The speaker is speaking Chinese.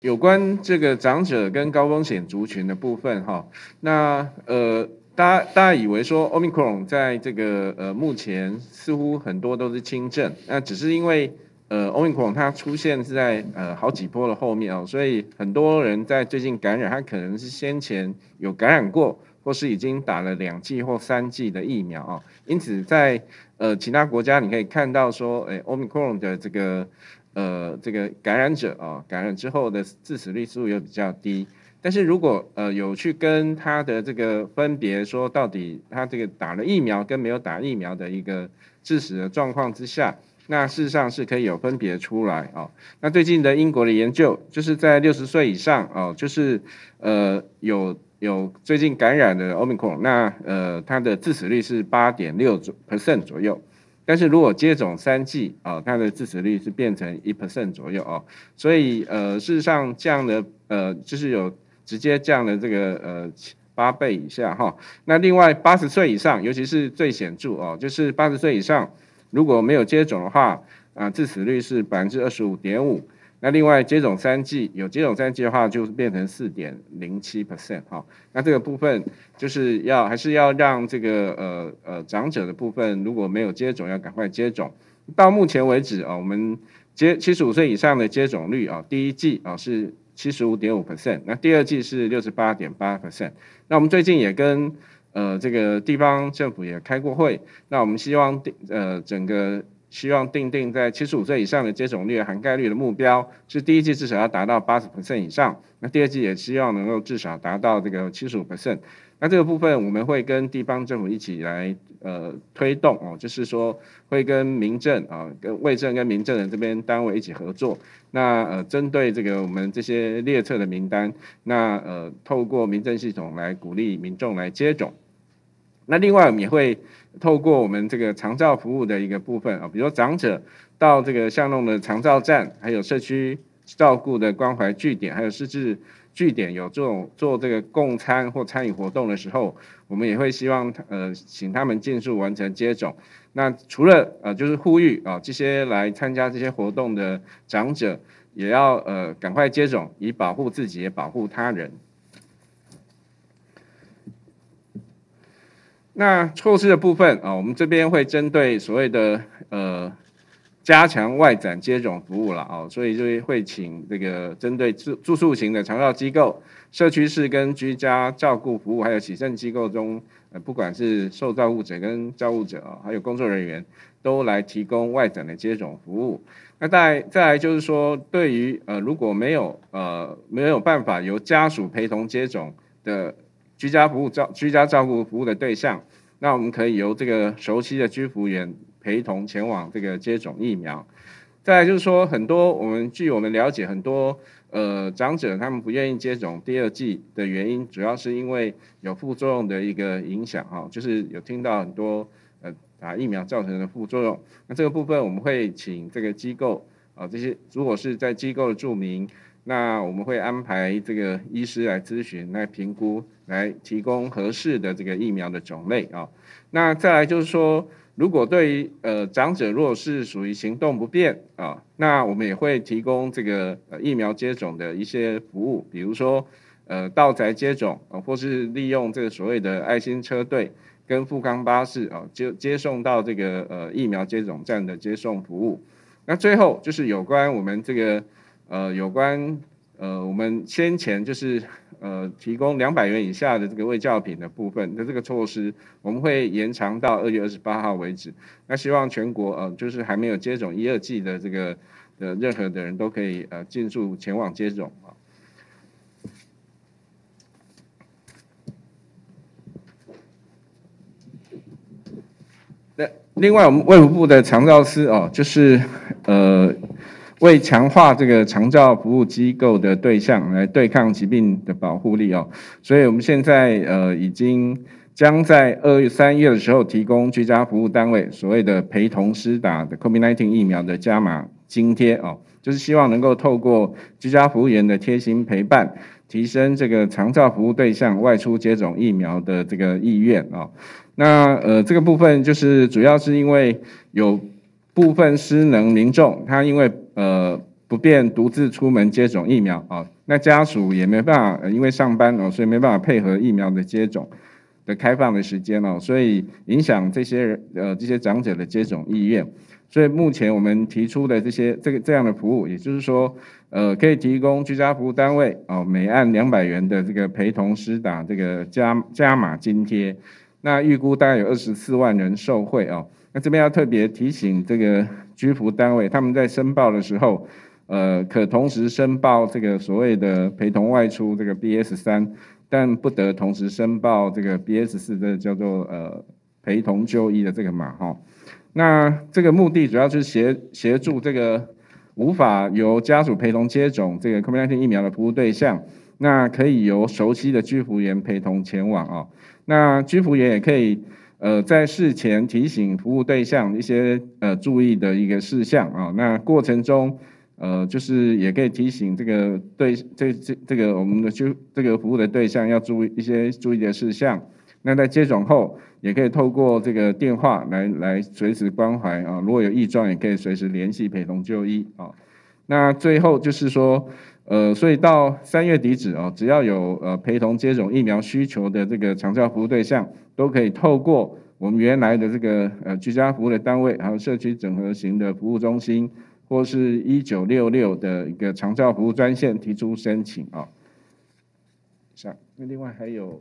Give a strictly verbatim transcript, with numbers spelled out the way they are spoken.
有关这个长者跟高风险族群的部分哈，那呃，大家大家以为说 Omicron 在这个呃目前似乎很多都是轻症，那只是因为呃 Omicron 它出现是在呃好几波的后面哦，所以很多人在最近感染，他可能是先前有感染过，或是已经打了两剂或三剂的疫苗哦，因此在呃其他国家你可以看到说，哎 Omicron 的这个。呃，这个感染者啊、哦，感染之后的致死率数又比较低。但是如果呃有去跟他的这个分别说，到底他这个打了疫苗跟没有打疫苗的一个致死的状况之下，那事实上是可以有分别出来啊、哦。那最近的英国的研究，就是在六十岁以上哦，就是呃有有最近感染的 Omicron，那呃它的致死率是八点六 percent 左右。但是如果接种三剂啊，它的致死率是变成一 percent 左右哦，所以呃，事实上这样的呃，就是有直接降了这个呃八倍以下哈。那另外八十岁以上，尤其是最显著哦，就是八十岁以上如果没有接种的话，啊，致死率是百分之二十五点五。那另外接种三剂，有接种三剂的话，就是变成四点零七 percent 哈。那这个部分就是要还是要让这个呃呃长者的部分，如果没有接种，要赶快接种。到目前为止啊，我们接七十五岁以上的接种率啊，第一剂啊是七十五点五 percent，那第二剂是六十八点八 percent。那我们最近也跟呃这个地方政府也开过会，那我们希望呃整个。希望定定在七十五岁以上的接种率涵盖率的目标是第一季至少要达到八十 percent 以上，那第二季也希望能够至少达到这个七十五 percent。那这个部分我们会跟地方政府一起来呃推动哦，就是说会跟民政啊、跟卫政跟民政的这边单位一起合作。那呃针对这个我们这些列册的名单，那呃透过民政系统来鼓励民众来接种。那另外我们也会透过我们这个长照服务的一个部分啊，比如说长者到这个巷弄的长照站，还有社区照顾的关怀据点，还有失智据点有这种做这个共餐或参与活动的时候，我们也会希望呃请他们尽速完成接种。那除了呃就是呼吁啊这些来参加这些活动的长者，也要呃赶快接种，以保护自己也保护他人。那措施的部分啊，我们这边会针对所谓的呃加强外展接种服务了啊，所以就会请这个针对住住宿型的长照机构、社区式跟居家照顾服务，还有洗肾机构中，呃不管是受照顾者跟照顾者啊，还有工作人员，都来提供外展的接种服务。那再再来就是说，对于呃如果没有呃没有办法由家属陪同接种的。居家服务照居家照顾服务的对象，那我们可以由这个熟悉的居服员陪同前往这个接种疫苗。再来就是说，很多我们据我们了解，很多呃长者他们不愿意接种第二剂的原因，主要是因为有副作用的一个影响哈，就是有听到很多呃打疫苗造成的副作用。那这个部分我们会请这个机构啊，这些如果是在机构的住民。那我们会安排这个医师来咨询、来评估、来提供合适的这个疫苗的种类啊。那再来就是说，如果对于呃长者如果是属于行动不便啊，那我们也会提供这个呃疫苗接种的一些服务，比如说呃到宅接种啊，或是利用这个所谓的爱心车队跟富康巴士啊接接送到这个呃疫苗接种站的接送服务。那最后就是有关我们这个。呃，有关呃，我们先前就是呃提供两百元以下的这个卫教品的部分的这个措施，我们会延长到二月二十八号为止。那希望全国呃就是还没有接种一二剂的这个的任何的人都可以呃尽速前往接种啊。那另外，我们卫福部的长照司哦，就是呃。为强化这个长照服务机构的对象来对抗疾病的保护力哦，所以我们现在呃已经将在二月、三月的时候提供居家服务单位所谓的陪同施打的 COVID 十九 疫苗的加码津贴哦，就是希望能够透过居家服务员的贴心陪伴，提升这个长照服务对象外出接种疫苗的这个意愿哦。那呃这个部分就是主要是因为有。部分失能民众，他因为呃不便独自出门接种疫苗啊，那家属也没办法，呃因为上班哦，所以没办法配合疫苗的接种的开放的时间哦，所以影响这些人呃这些长者的接种意愿。所以目前我们提出的这些这个这样的服务，也就是说，呃，可以提供居家服务单位哦，每案两百元的这个陪同施打这个加加码津贴，那预估大概有二十四万人受惠哦。那这边要特别提醒这个居服单位，他们在申报的时候，呃，可同时申报这个所谓的陪同外出这个 B S 三，但不得同时申报这个 B S 四，这个叫做呃陪同就医的这个码哈。那这个目的主要就是协协助这个无法由家属陪同接种这个 COVID 十九 疫苗的服务对象，那可以由熟悉的居服员陪同前往哦。那居服员也可以呃在事前提醒服务对象一些呃注意的一个事项啊、哦。那过程中呃就是也可以提醒这个对这这这个我们的居这个服务的对象要注意一些注意的事项。那在接种后，也可以透过这个电话来来随时关怀啊，如果有异状，也可以随时联系陪同就医啊。那最后就是说，呃，所以到三月底止哦，只要有呃陪同接种疫苗需求的这个长照服务对象，都可以透过我们原来的这个呃居家服务的单位，还有社区整合型的服务中心，或是一九六六的一个长照服务专线提出申请啊。那另外还有。